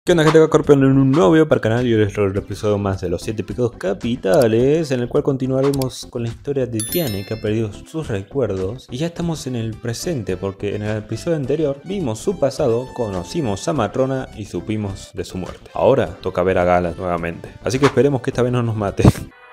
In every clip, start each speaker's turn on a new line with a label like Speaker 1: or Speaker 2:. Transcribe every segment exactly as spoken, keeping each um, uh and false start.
Speaker 1: ¿Qué onda, gente? Acá Scorpion en un nuevo video para el canal y hoy les traigo el episodio más de los siete pecados capitales, en el cual continuaremos con la historia de Diane, que ha perdido sus recuerdos, y ya estamos en el presente porque en el episodio anterior vimos su pasado, conocimos a Matrona y supimos de su muerte. Ahora toca ver a Galan nuevamente, así que esperemos que esta vez no nos mate.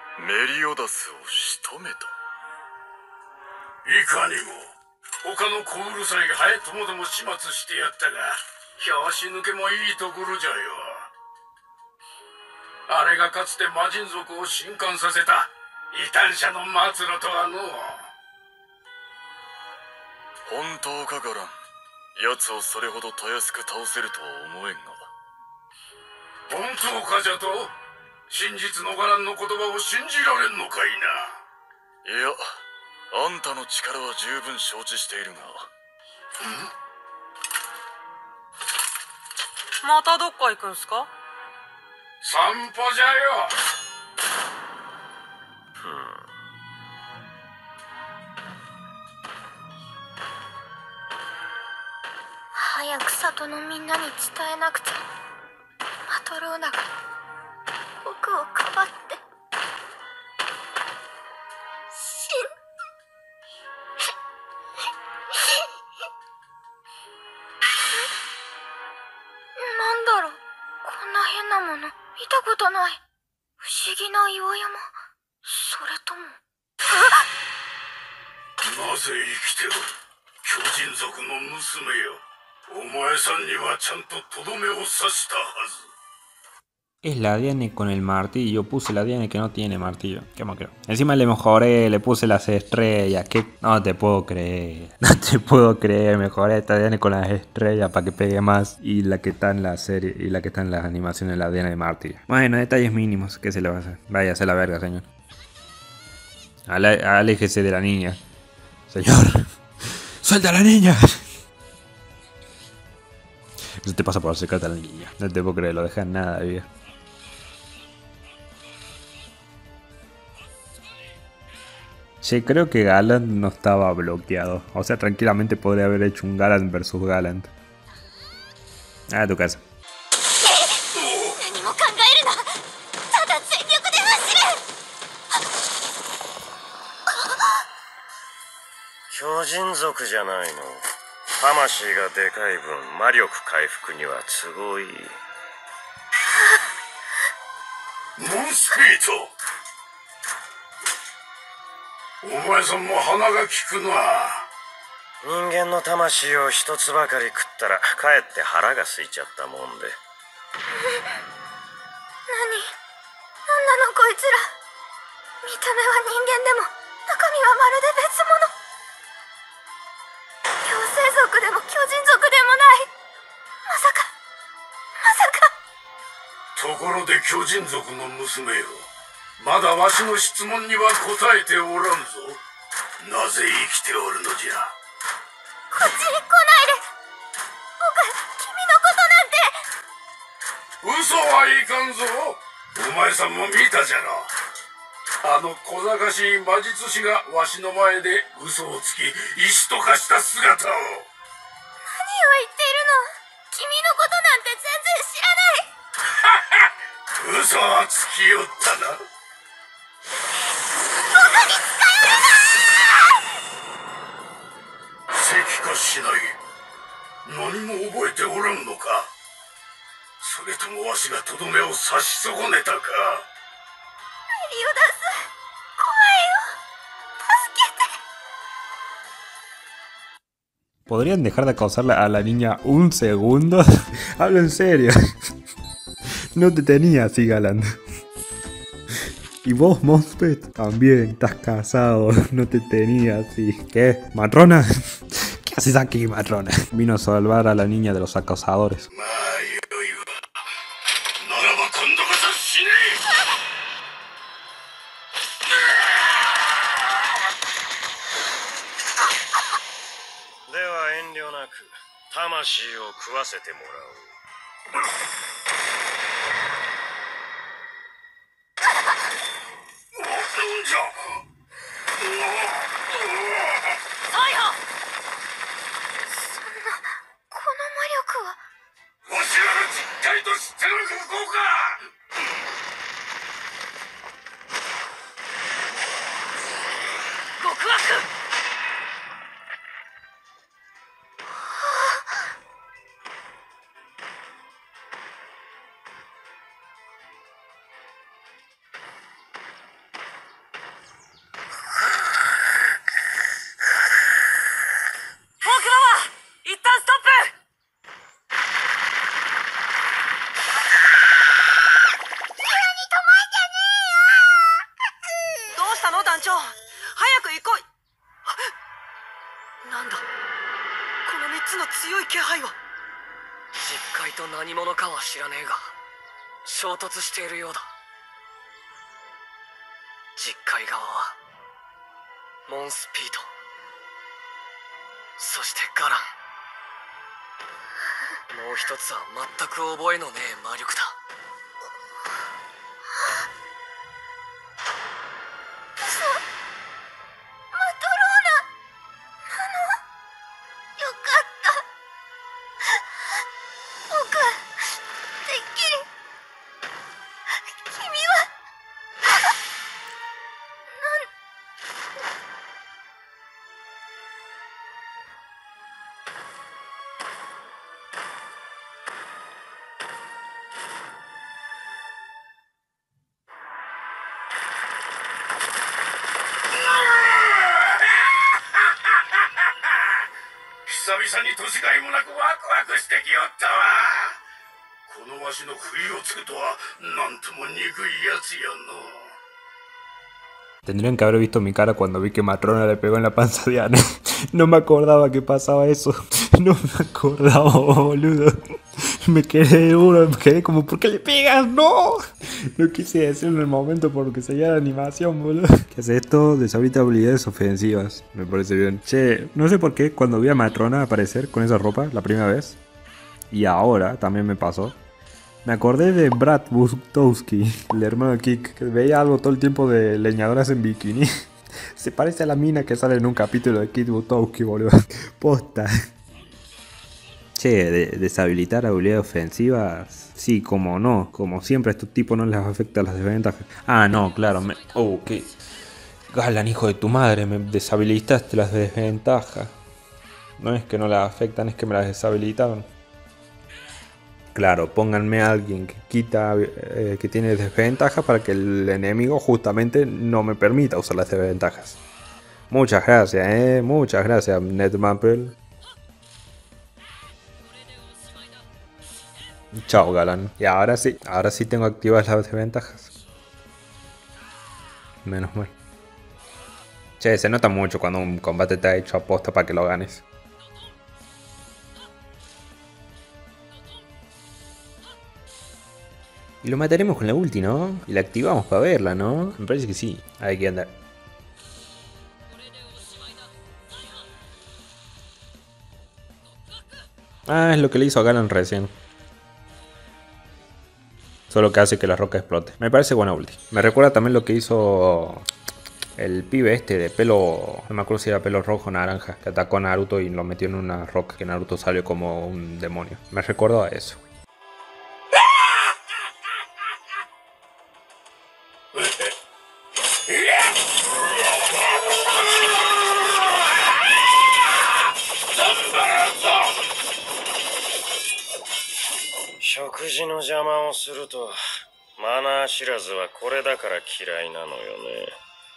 Speaker 2: あれがかつて魔人族を震撼させた異端者の末路とはの。本当かガラン。奴をそれほどたやすく倒せるとは思えんが。本当かじゃと？真実のガランの言葉を信じられんのかいな。いや、あんたの力は十分承知しているが。ん？
Speaker 3: またどっか行くんすか？
Speaker 2: 散歩じゃよ。
Speaker 4: 早く里のみんなに伝えなくちゃ。マトローナが僕をかばって死んなんだろう、こんな変なもの見たことない。不思議な岩山。それとも
Speaker 2: なぜ生きてる巨人族の娘よ。お前さんにはちゃんととどめを刺したはず。
Speaker 1: Es la Diane con el martillo. Puse la Diane que no tiene martillo. ¿Qué me creo? Encima le mejoré, le puse las estrellas. ¿Qué? No te puedo creer. No te puedo creer. Mejoré esta Diane con las estrellas para que pegue más. Y la que está en la serie y la que está en las animaciones, la Diane de martillo. Bueno, detalles mínimos. ¿Qué se le va a hacer? Váyase a la verga, señor. Ale aléjese de la niña. Señor. ¡Suelta a la niña! Eso te pasa por acercarte a la niña. No te puedo creer, lo dejan nada, viejo. Sí, creo que Galant no estaba bloqueado. O sea, tranquilamente podría haber hecho un Galant versus Galant. Ah, tu casa.
Speaker 2: Mosquito! お前さんも鼻が利くな。
Speaker 5: 人間の魂を一つばかり食ったらかえって腹が空いちゃったもんで。
Speaker 4: 何？何なのこいつら。見た目は人間でも中身はまるで別物。妖精族でも巨人族でもない。まさかまさか。
Speaker 2: ところで巨人族の娘よ、まだわしの質問には答えておらんぞ。なぜ生きておるのじゃ。
Speaker 4: こっちに来ないで。僕、君のことなんて。
Speaker 2: 嘘はいかんぞ。お前さんも見たじゃろ。あの小賢しい魔術師がわしの前で嘘をつき石と化した姿を。何を言っている
Speaker 4: の？君のことなんて全然知らない。
Speaker 2: 嘘はつきよったな。石化しない。何も覚えておらんのか。それともわしがとどめを刺し損ねたか。メリオダス、
Speaker 4: 怖いよ。助けて。
Speaker 1: ¿Podrían dejar de acosarle a la niña un segundo? Hablo en serio. No te tenía así, Galant. Y vos, Monspet, también estás casado. No te tenía así. ¿Qué? ¿Matrona? ¿Qué haces aquí, Matrona? Vino a salvar a la niña de los acosadores.
Speaker 2: ゼロイク行こうか。
Speaker 3: 極悪。団長、早く行こい。なんだこのみっつの強い気配は。
Speaker 6: 実界と何者かは知らねえが衝突しているようだ。実界側はモンスピード、そしてガラン、もう一つは全く覚えのねえ魔力だ。
Speaker 2: 久々に年がいもなくワクワクしてきよったわ。このわしの不意をつくとはなんとも憎いやつやの。
Speaker 1: Tendrían que haber visto mi cara cuando vi que Matrona le pegó en la panza a Diana. No me acordaba que pasaba eso. No me acordaba, boludo. Me quedé duro, me quedé como, ¿por qué le pegas? ¡No! No quise decirlo en el momento porque seguía la animación, boludo. ¿Qué hace esto? Deshabilita habilidades ofensivas. Me parece bien. Che, no sé por qué cuando vi a Matrona aparecer con esa ropa la primera vez, y ahora también me pasó, me acordé de Brad Butowski, el hermano de Kik, que veía algo todo el tiempo de leñadoras en bikini. Se parece a la mina que sale en un capítulo de Kik Butowski, boludo. Posta. Che, de deshabilitar habilidades ofensivas. Sí, como no. Como siempre a estos tipos no les afecta las desventajas. Ah, no, claro. Me... Oh, qué... Galan, hijo de tu madre, me deshabilitaste las desventajas. No es que no las afectan, es que me las deshabilitaron. Claro, pónganme a alguien que quita, eh, que tiene desventajas para que el enemigo justamente no me permita usar las desventajas. Muchas gracias, eh. Muchas gracias, Netmaple. Chao, Galan. Y ahora sí, ahora sí tengo activas las desventajas. Menos mal. Che, se nota mucho cuando un combate te ha hecho aposta para que lo ganes. Y lo mataremos con la ulti, ¿no? Y la activamos para verla, ¿no? Me parece que sí. Hay que andar. Ah, es lo que le hizo a Galan recién. Solo que hace que la roca explote. Me parece buena ulti. Me recuerda también lo que hizo el pibe este de pelo... No me acuerdo si era pelo rojo o naranja. Que atacó a Naruto y lo metió en una roca. Que Naruto salió como un demonio. Me recuerdo a eso.
Speaker 5: 食事の邪魔をするとマナー知らずはこれだから嫌いなのよね。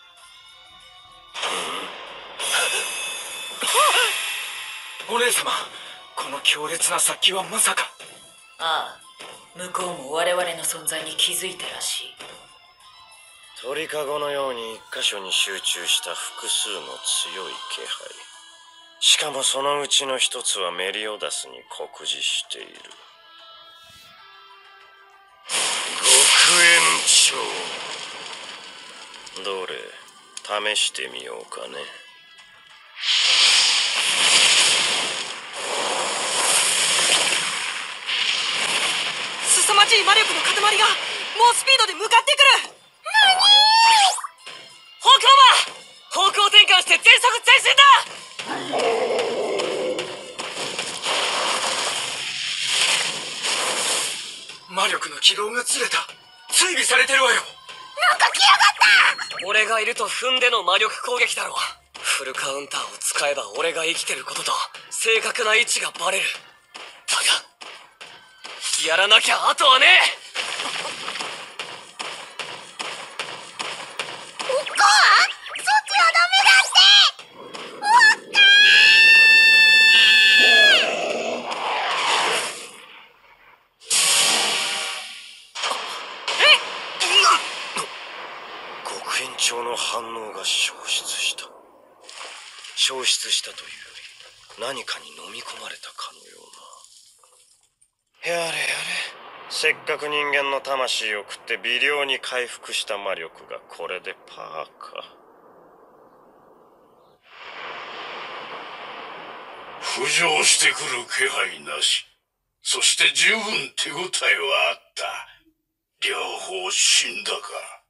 Speaker 6: お姉様、この強烈な殺気はまさか。
Speaker 7: ああ、向こうも我々の存在に気づいたらしい。
Speaker 5: 鳥かごのように一箇所に集中した複数の強い気配。しかもそのうちの一つはメリオダスに酷似している。極炎鳥。どれ、試してみようかね。
Speaker 3: 凄まじい魔力の塊が猛スピードで向かってくる。何？
Speaker 6: ホークロマ、方向転換して全速前進だ。 魔力の軌道がずれた。追尾されてるわよ。
Speaker 4: なんか来やがった。
Speaker 6: 俺がいると踏んでの魔力攻撃だろ。フルカウンターを使えば俺が生きてることと正確な位置がバレる。だがやらなきゃあとはね。
Speaker 4: おっかそっちはダメだって。おっか
Speaker 5: 極限調の反応が消失した。消失したというより何かに飲み込まれたかのような。やれやれ、せっかく人間の魂を食って微量に回復した魔力がこれでパーか。
Speaker 2: 浮上してくる気配なし。そして十分手応えはあった。両方死んだか。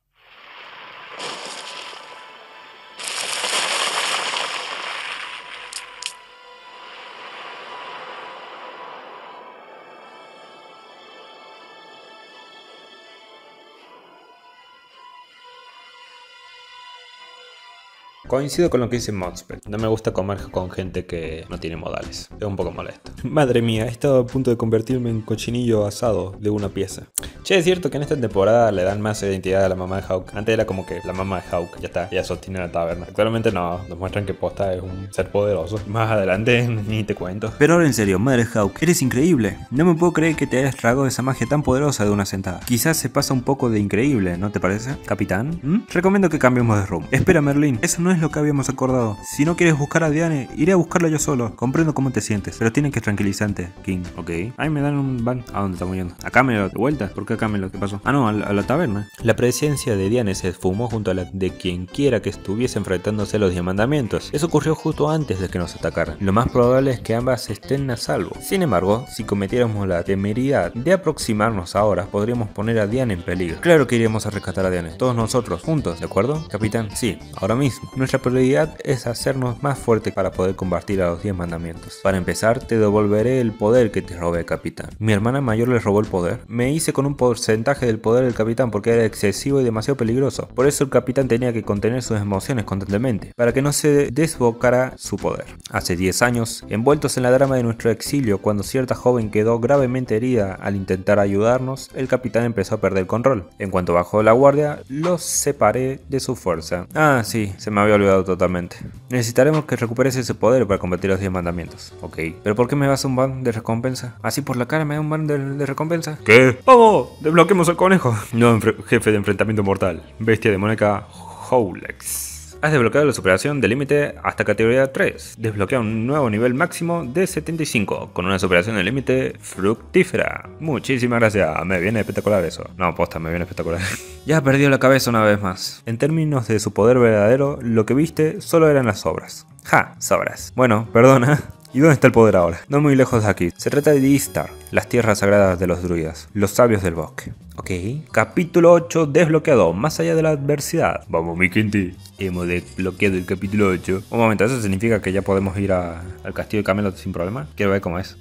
Speaker 1: Coincido con lo que dice Modspell. No me gusta comer con gente que no tiene modales. Es un poco molesto. Madre mía, he estado a punto de convertirme en cochinillo asado de una pieza. Che, es cierto que en esta temporada le dan más identidad a la mamá de Hawk. Antes era como que la mamá de Hawk, ya está, ella sostiene la taberna. Actualmente no, nos muestran que Posta es un ser poderoso. Más adelante ni te cuento. Pero ahora en serio, madre Hawk, eres increíble. No me puedo creer que te hayas tragado esa magia tan poderosa de una sentada. Quizás se pasa un poco de increíble, ¿no te parece, capitán? ¿Mm? Recomiendo que cambiemos de rumbo. Espera, Merlin, eso no es lo que habíamos acordado. Si no quieres buscar a Diane, iré a buscarla yo solo. Comprendo cómo te sientes, pero tienes que tranquilizarte, King. Ok. Ahí me dan un van. ¿A dónde estamos yendo? ¿A Camelot? ¿De vuelta? ¿Por qué a Camelot? ¿Qué pasó? Ah, no, a la, a la taberna. La presencia de Diane se esfumó junto a la de quien quiera que estuviese enfrentándose a los diez mandamientos. Eso ocurrió justo antes de que nos atacaran. Lo más probable es que ambas estén a salvo. Sin embargo, si cometiéramos la temeridad de aproximarnos ahora, podríamos poner a Diane en peligro. Claro que iremos a rescatar a Diane. Todos nosotros, juntos, ¿de acuerdo, capitán? Sí, ahora mismo. Nuestra prioridad es hacernos más fuertes para poder combatir a los diez mandamientos. Para empezar, te devolveré el poder que te robé, capitán. Mi hermana mayor le robó el poder. Me hice con un porcentaje del poder del capitán porque era excesivo y demasiado peligroso. Por eso el capitán tenía que contener sus emociones constantemente, para que no se desbocara su poder. Hace diez años, envueltos en la drama de nuestro exilio, cuando cierta joven quedó gravemente herida al intentar ayudarnos, el capitán empezó a perder el control. En cuanto bajó la guardia, los separé de su fuerza. Ah, sí, se me había olvidado totalmente. Necesitaremos que recuperes ese poder para combatir los diez mandamientos. Ok. ¿Pero por qué me vas a un ban de recompensa? ¿Así por la cara me da un ban de, de recompensa? ¿Qué? ¡Vamos! ¡Desbloquemos al conejo! No, jefe de enfrentamiento mortal. Bestia demoníaca Howlex. Has desbloqueado la superación de límite hasta categoría tres. Desbloquea un nuevo nivel máximo de setenta y cinco, con una superación de límite fructífera. Muchísimas gracias, me viene espectacular eso. No, posta, me viene espectacular. Ya perdió la cabeza una vez más. En términos de su poder verdadero, lo que viste solo eran las sobras. Ja, sobras. Bueno, perdona. ¿Y dónde está el poder ahora? No muy lejos de aquí. Se trata de Istar, las tierras sagradas de los druidas, los sabios del bosque. Ok. Capítulo ocho desbloqueado, más allá de la adversidad. Vamos, mi gente. Hemos desbloqueado el capítulo ocho. Un momento, ¿eso significa que ya podemos ir a, al castillo de Camelot sin problema? Quiero ver cómo es.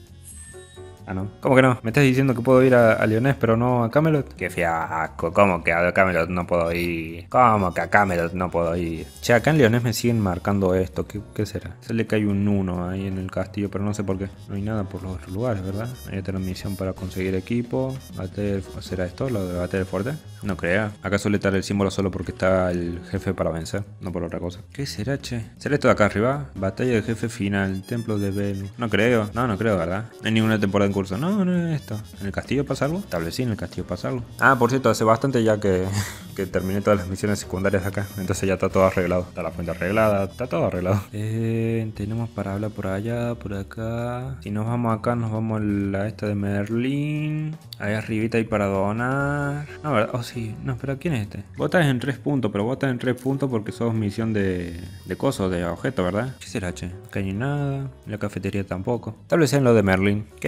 Speaker 1: Ah, no. ¿Cómo que no? ¿Me estás diciendo que puedo ir a, a Lyonesse pero no a Camelot? Qué fiasco. ¿Cómo que a Camelot no puedo ir? ¿Cómo que a Camelot no puedo ir? Che, acá en Lyonesse me siguen marcando esto. ¿Qué, qué será? Sale que hay un uno ahí en el castillo, pero no sé por qué. No hay nada por los otros lugares, ¿verdad? Hay otra misión para conseguir equipo. Bater, ¿será esto? ¿Lo de bater fuerte? No crea. Acá suele estar el símbolo solo porque está el jefe para vencer, no por otra cosa. ¿Qué será, che? ¿Será esto de acá arriba? Batalla del jefe final, templo de Bel. No creo. No, no creo, ¿verdad? No hay ninguna temporada en curso. No, no es esto. ¿En el castillo pasa algo? Tal vez sí, en el castillo pasa algo. Ah, por cierto, hace bastante ya que, que terminé todas las misiones secundarias acá. Entonces ya está todo arreglado. Está la fuente arreglada, está todo arreglado. Eh, tenemos para hablar por allá, por acá. Si nos vamos acá, nos vamos a la esta de Merlin. Ahí arribita hay para donar. No, ¿verdad? Oh, sí. No, pero ¿quién es este? Vos estás en tres puntos, pero vos estás en tres puntos porque sos misión de, de coso, de objeto, ¿verdad? ¿Qué será, che? Acá no hay nada. La cafetería tampoco. Tal vez sea en lo de Merlin. Qué linda fuente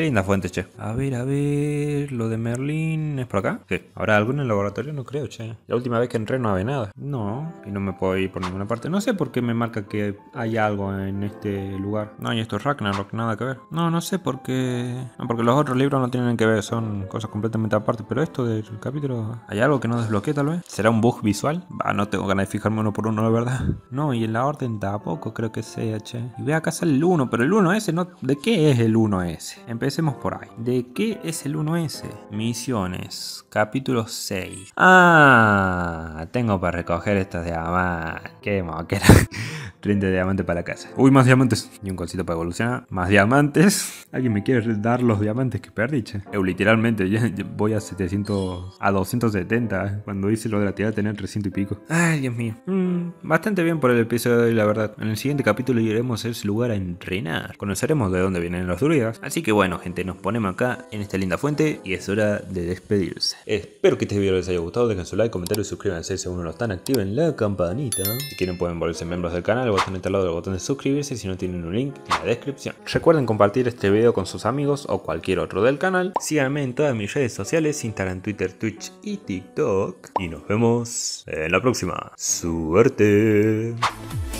Speaker 1: guantes, che. A ver, a ver... Lo de Merlín... ¿Es por acá? Sí. ¿Habrá algo en el laboratorio? No creo, che. La última vez que entré no había nada. No. Y no me puedo ir por ninguna parte. No sé por qué me marca que hay algo en este lugar. No, y esto es Ragnarok, nada que ver. No, no sé por qué... No, porque los otros libros no tienen que ver. Son cosas completamente aparte. Pero esto del capítulo... ¿Hay algo que no desbloquee tal vez? ¿Será un bug visual? Bah, no tengo ganas de fijarme uno por uno, la verdad. No, y en la orden tampoco creo que sea, che. Y voy a cazar el uno, pero el uno ese no... ¿De qué es el uno ese? Empecemos por ahí. ¿De qué es el uno ese? Misiones. Capítulo seis. Ah, tengo para recoger estos diamantes. Qué moquera. treinta diamantes para la casa. Uy, más diamantes. Y un cosito para evolucionar. Más diamantes. ¿Alguien me quiere dar los diamantes que perdí, che? Eu, literalmente, ya, ya voy a setecientos... A doscientos setenta. Cuando hice lo de la tirada tenía trescientos y pico. Ay, Dios mío. Mm, bastante bien por el episodio de hoy, la verdad. En el siguiente capítulo iremos a ese lugar a entrenar. Conoceremos de dónde vienen los druidas. Así que bueno, gente, nos ponemos acá en esta linda fuente y es hora de despedirse. Espero que este video les haya gustado. Dejen su like, comentario y suscríbanse si aún no lo están. Activen la campanita. Si quieren pueden volverse miembros del canal. El botón está al lado del botón de suscribirse. Si no, tienen un link en la descripción. Recuerden compartir este video con sus amigos o cualquier otro del canal. Síganme en todas mis redes sociales: Instagram, Twitter, Twitch y TikTok. Y nos vemos en la próxima. ¡Suerte!